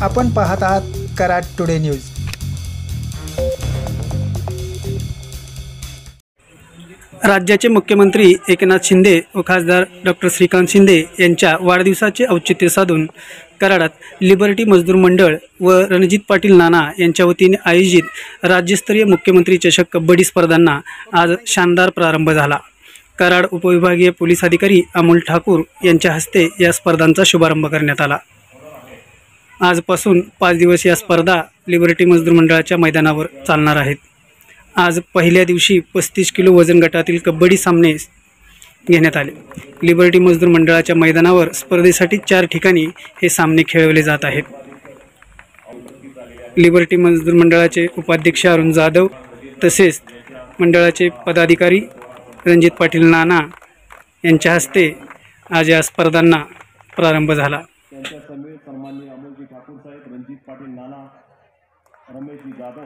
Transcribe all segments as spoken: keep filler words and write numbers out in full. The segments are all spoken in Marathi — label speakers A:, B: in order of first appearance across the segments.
A: आपण पाहत आहात कराड टुडे न्यूज।
B: राज्याचे मुख्यमंत्री एकनाथ शिंदे व खासदार डॉक्टर श्रीकांत शिंदे यांच्या वाढदिवसाचे औचित्य साधून कराडात लिबर्टी मजदूर मंडळ व रणजित पाटील नाना यांच्या वतीने आयोजित राज्यस्तरीय मुख्यमंत्री चषक कबड्डी स्पर्धांना आज शानदार प्रारंभ झाला। कराड उपविभागीय पोलीस अधिकारी अमोल ठाकूर यांच्या हस्ते या स्पर्धांचा शुभारंभ करण्यात आला। आजपासून पाच दिवस या स्पर्धा लिबर्टी मजदूर मंडळाच्या मैदानावर चालणार आहेत। आज पहिल्या दिवशी पस्तीस किलो वजन गटातील कबड्डी सामने घेण्यात आले। लिबर्टी मजदूर मंडळाच्या मैदानावर स्पर्धेसाठी चार ठिकाणी हे सामने खेळवले जात आहेत। लिबर्टी मजदूर मंडळाचे उपाध्यक्ष अरुण जाधव तसेच मंडळाचे पदाधिकारी रणजित पाटील नाना यांच्या हस्ते आज या स्पर्धांना प्रारंभ झाला।
C: त्यांच्या समेत सन्माननीय अमोलजी ठाकूर साहेब, रणजित पाटील नाना, रमेशजी जाधव,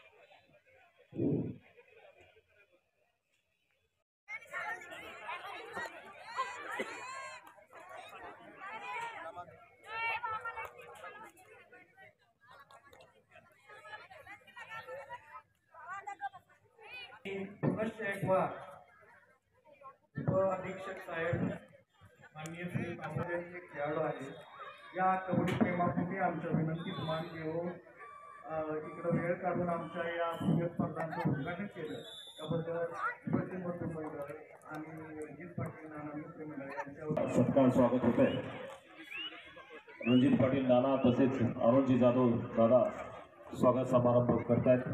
D: अधीक्षक साहेब, माननीय श्री कांबळे खेळाडू आहे। या कबड्डी प्रेमापोटी आमच्या विनंतीत मान घेऊन इकडं वेळ काढून आमच्या या भव्य स्पर्धांचं उद्घाटन केलं त्याबद्दल लिबर्टी मजदूर मंडळ आणि रणजित पाटील नाना मित्र मंडळ यांच्यावर
C: सत्कार स्वागत होत आहे। रणजित पाटील नाना तसेच अरुणजी जाधव दादा स्वागत समारंभ करतायत।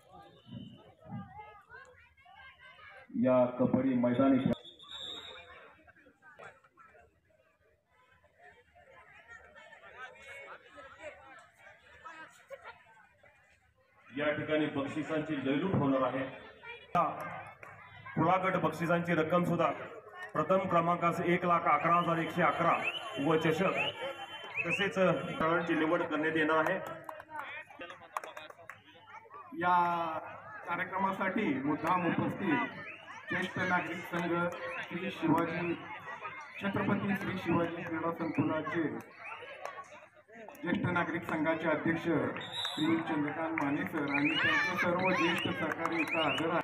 C: या कबड्डी मैदानी या ठिकाणी बक्षिसांची लयलूट होणार आहे। खुला गट बक्षिसांची रक्कम सुद्धा प्रथम क्रमांकास एक लाख अकरा हजार एकशे अकरा व चषक तसेच खेळाडूंची निवड करण्यात येणार आहे।
D: या कार्यक्रमासाठी मुद्दाम उपस्थित ज्येष्ठ नागरिक संघ श्री शिवाजी छत्रपती श्री शिवाजी क्रीडा संकुलाचे ज्येष्ठ नागरिक संघाचे अध्यक्ष श्री चंद्रकांत माने सर आणि त्यांचे सर्व ज्येष्ठ सहकारी इथं हजर आहेत।